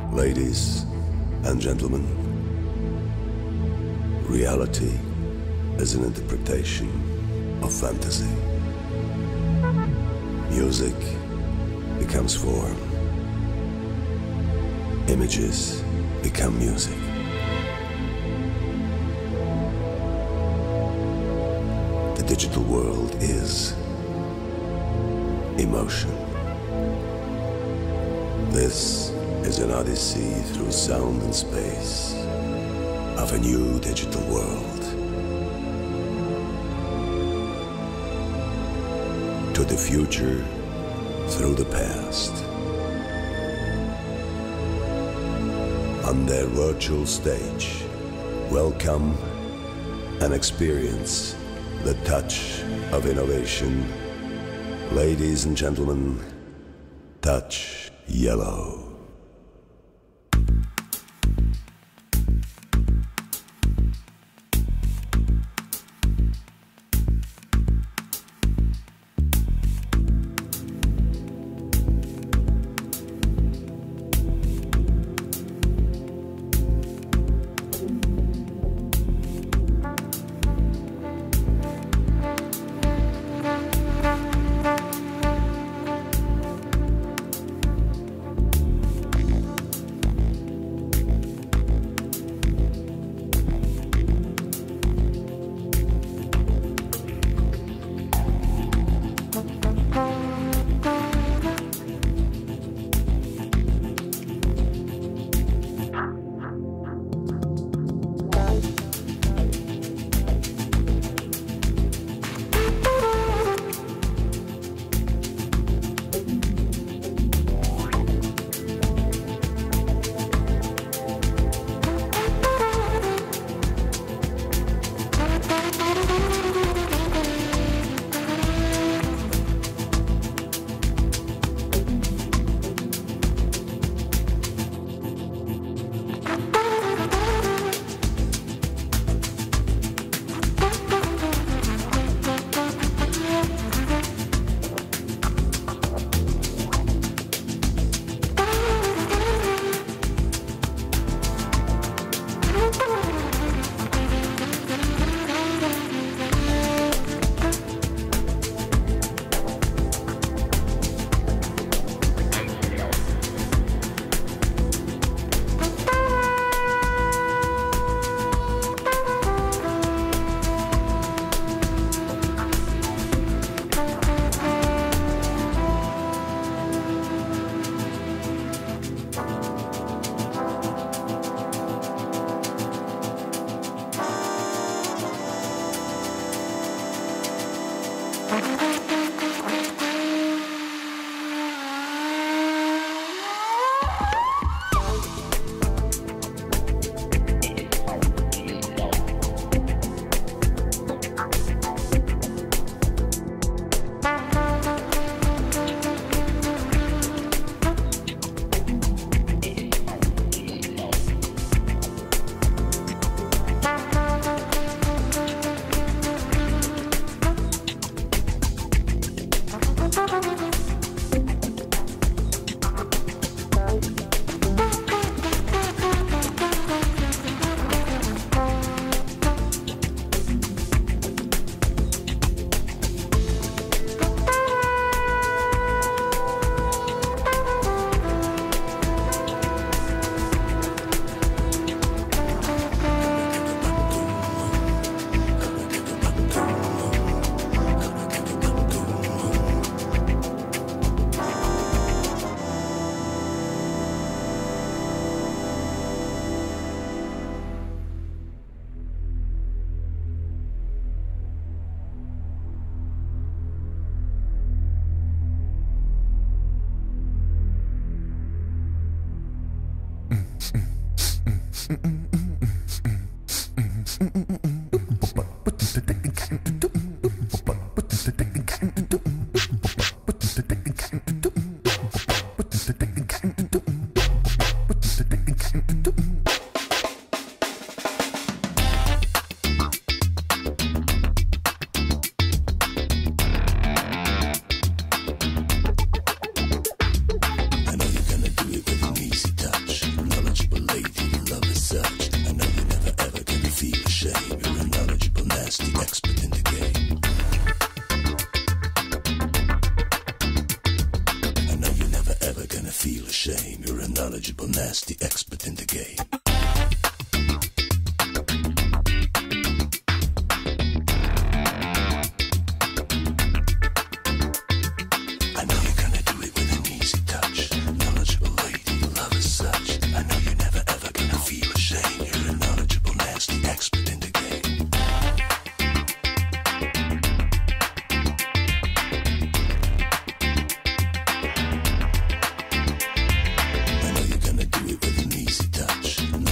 Ladies and gentlemen, reality is an interpretation of fantasy. Music becomes form. Images become music. The digital world is emotion. This is an odyssey through sound and space of a new digital world. To the future through the past. On their virtual stage, welcome and experience the touch of innovation. Ladies and gentlemen, Touch Yellow. shame. You're a knowledgeable, nasty expert in the game. I know you're gonna do it with an easy touch. Knowledgeable lady, you love as such. I know you're never ever gonna feel ashamed. You're a knowledgeable, nasty expert in the game. I know you're gonna do it with an easy touch.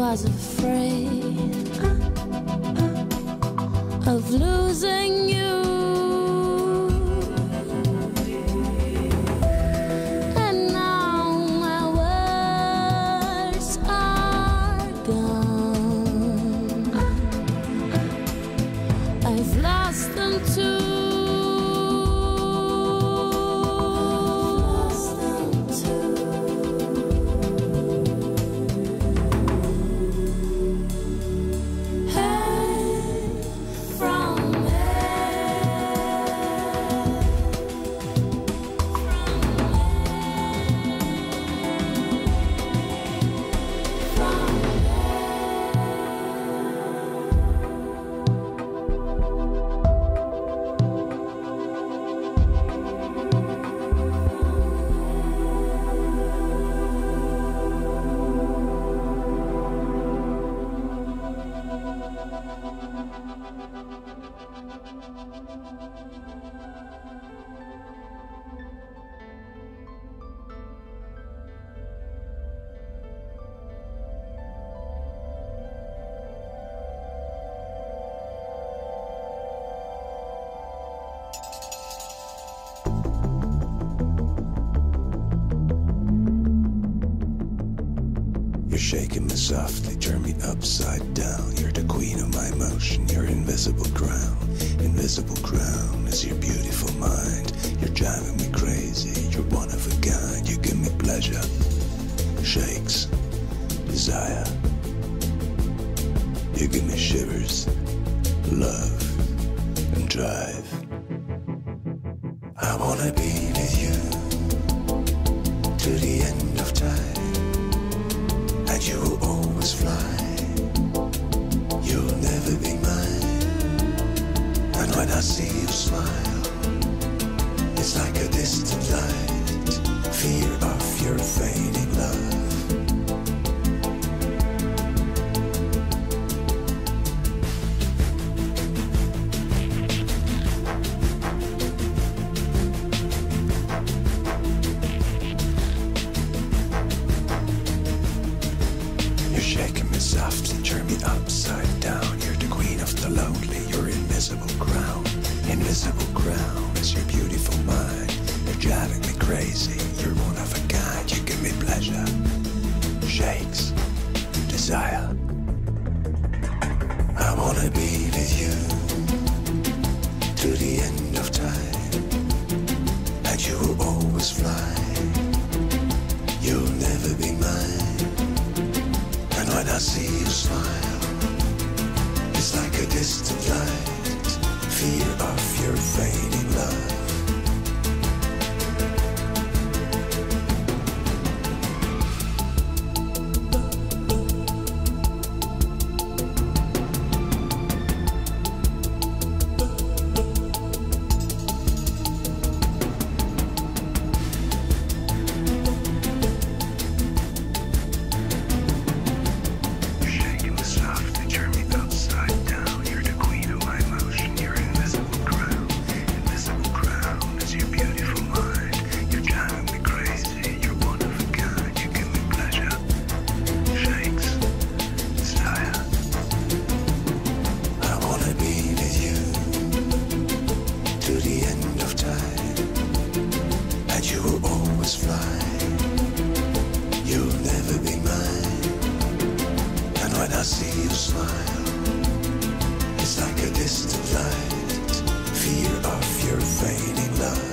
was afraid of losing you. And now my words are gone. I've lost them too. You're shaking me softly, turn me upside down. You're the queen of my emotion, your invisible crown. Invisible crown is your beautiful mind. You're driving me crazy, you're one of a kind. You give me pleasure, shakes, desire. You give me shivers, love, and drive. I wanna be with you to the end of time. And you will always fly. You'll never be mine. And when I see you smile, it's like a distant light. Fear of your fading love. Shaking me softly, turn me upside down. You're the queen of the lonely, your invisible crown. Invisible crown is your beautiful mind. You're driving me crazy, you're one of a kind. You give me pleasure, shakes, desire. I wanna be with you to the end of time. And you will always fly. You'll never be mine. And when I see you smile, it's like a distant light. Fear of your fading love. When I see you smile, it's like a distant light. Fear of your fading love.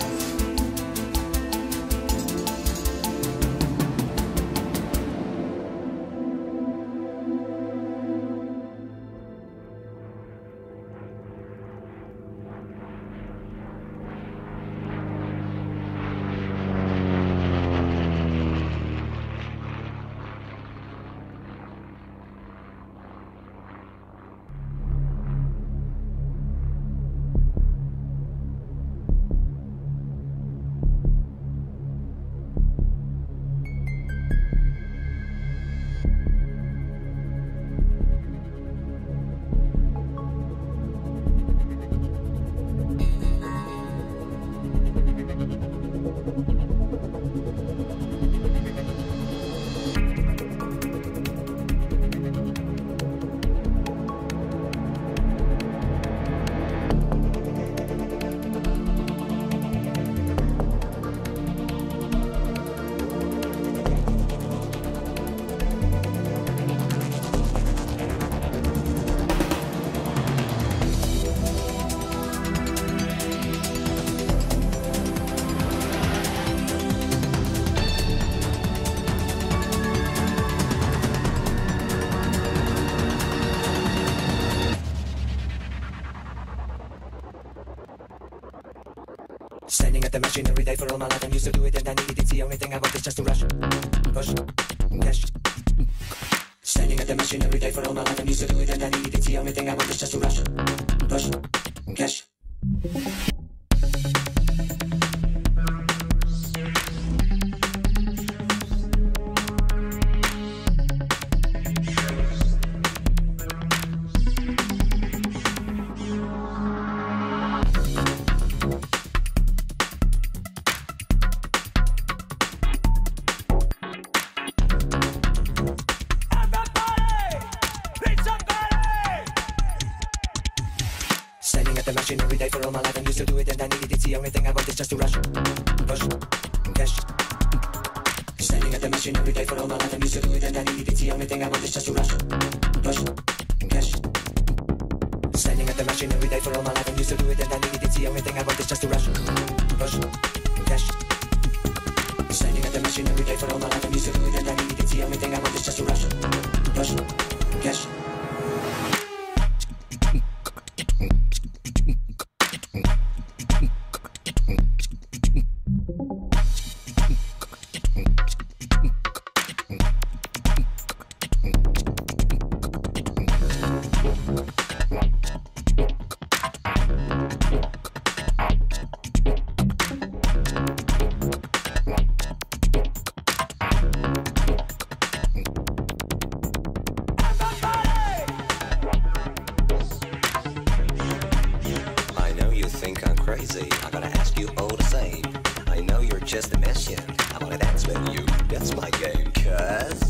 Standing at the machine every day for all my life. I'm used to do it and I need it. It's the only thing I want is just to rush, push, cash. Standing at the machine every day for all my life. I'm used to do it and I need it. It's the only thing I want is just to rush, push, cash. Every day for all my life, I'm used to do it and I need it. It's the only thing I want is just to rush, push, cash. Standing at the machine every day for all my life, I'm used to do it and I need it. It's the only thing I want is just to rush, push, cash. Standing at the machine every day for all my life, I'm used to do it and I need it. It's the only thing I want is just to rush, push, cash. Standing at the machine every day for all my life, I'm used to do it and I need it. It's the only thing I want is just to rush, push, cash. I gotta ask you all the same. I know you're just a machine. I wanna dance with you. That's my game, cuz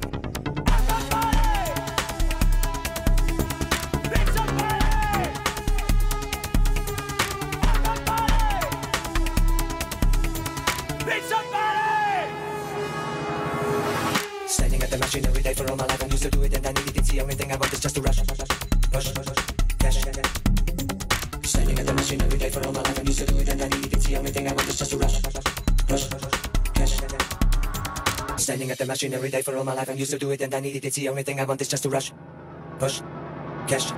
Standing at the machine every day for all my life. I'm used to do it and I need it. It's the only thing I want is just to rush, push, cash. Standing at the machine every day for all my life. I'm used to do it and I need it. It's the only thing I want is just to rush, push, cash. Standing at the machine every day for all my life. I'm used to do it and I need it. It's the only thing I want is just to rush, push, cash.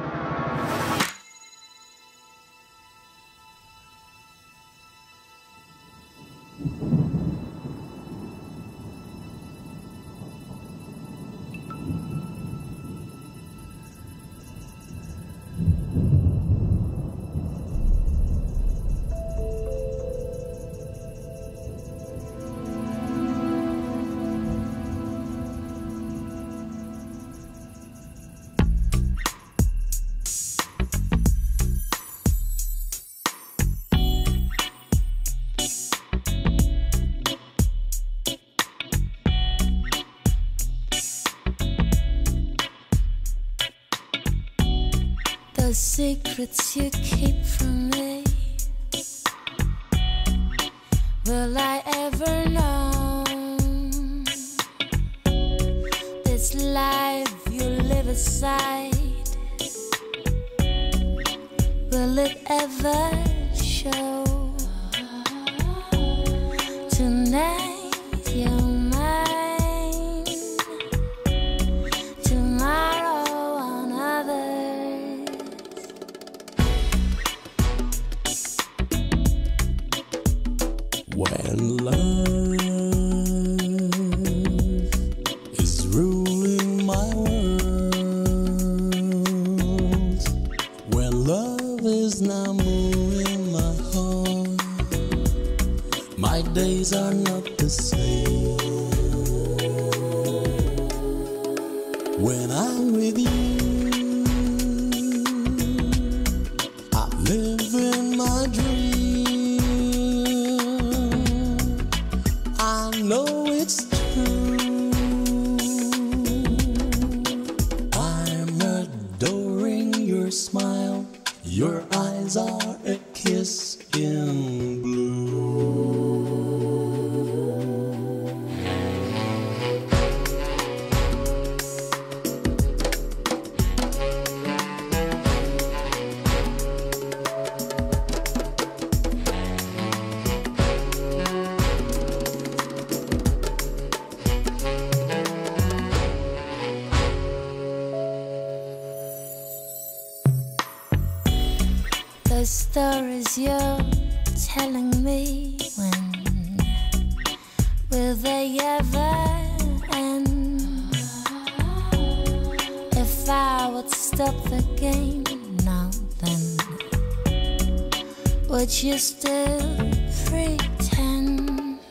The secrets you keep from me, will I ever know? This life you live aside, will it ever show? Tonight you're mine, tomorrow another. When love is ruling my world, when love is now moving my heart, my days are not the same. When I'm with you, I live in my dream. I know it's true. I'm adoring your smile. Your eyes are a kiss in blue. The stories you're telling telling me when will they ever end? If I would stop the game now, then would you still pretend?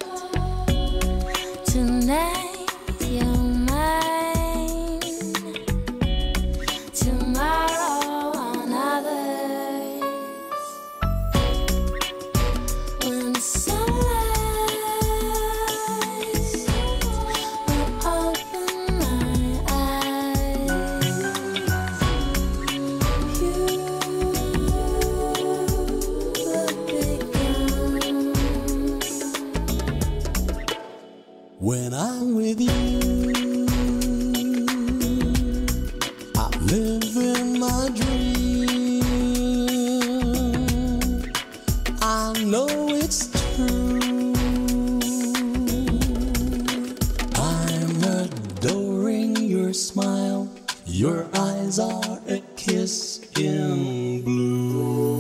Tonight you're mine, tomorrow another's. When sunrise will open my eyes, you will begin. When I'm with you, I live in my dream. I know it's true. I'm adoring your smile. Your eyes are a kiss in blue.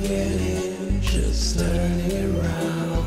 forgetting, just turning around.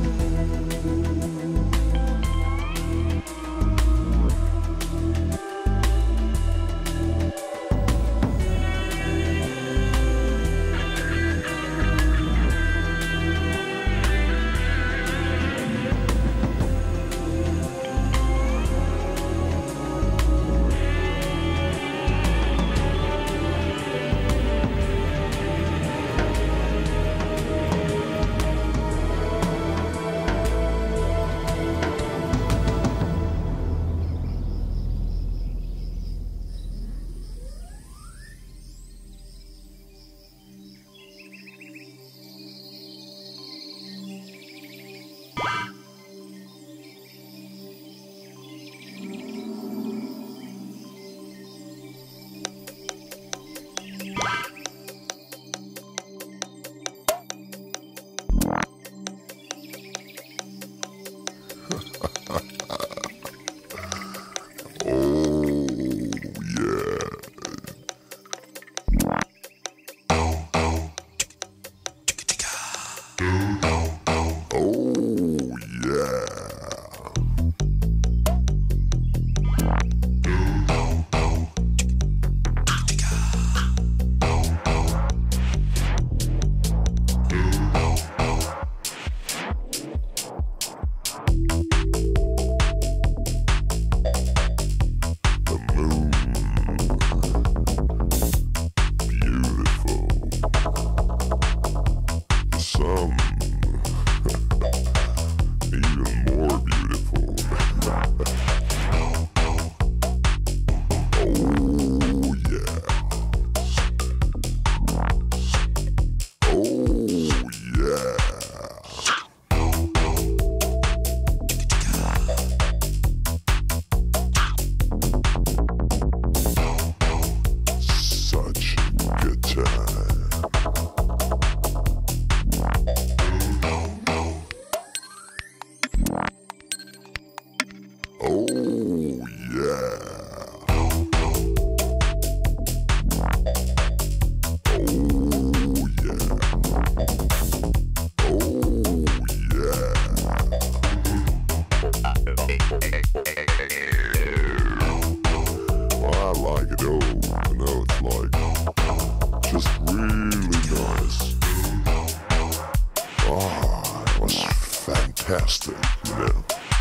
Fantastic, you know.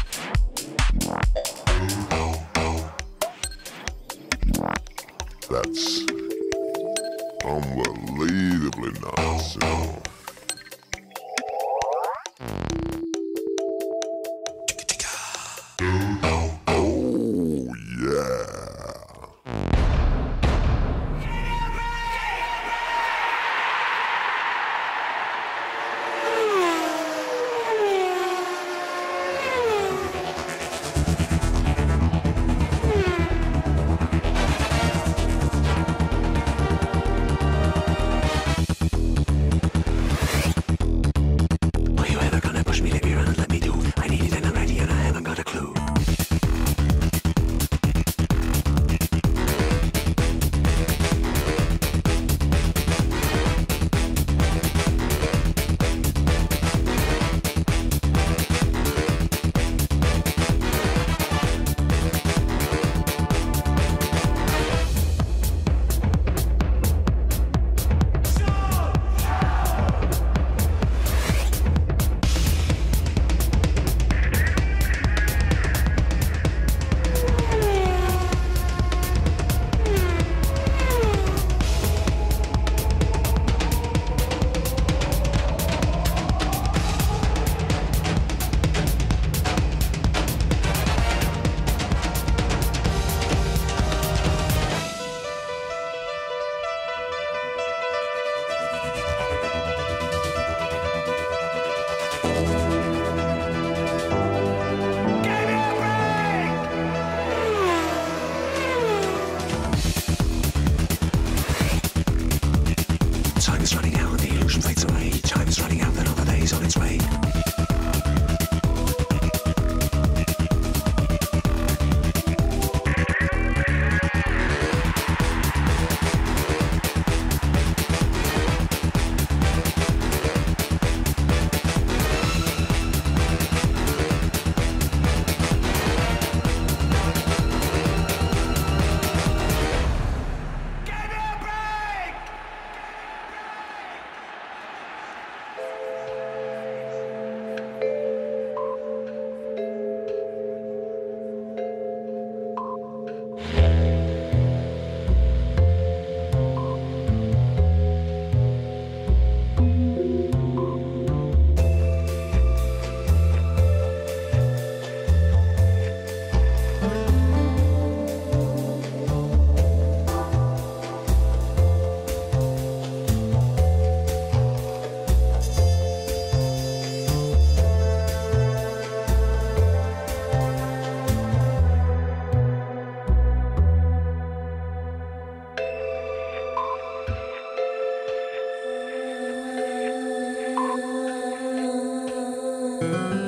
That's unbelievably nice, you know. Oh, yeah. love.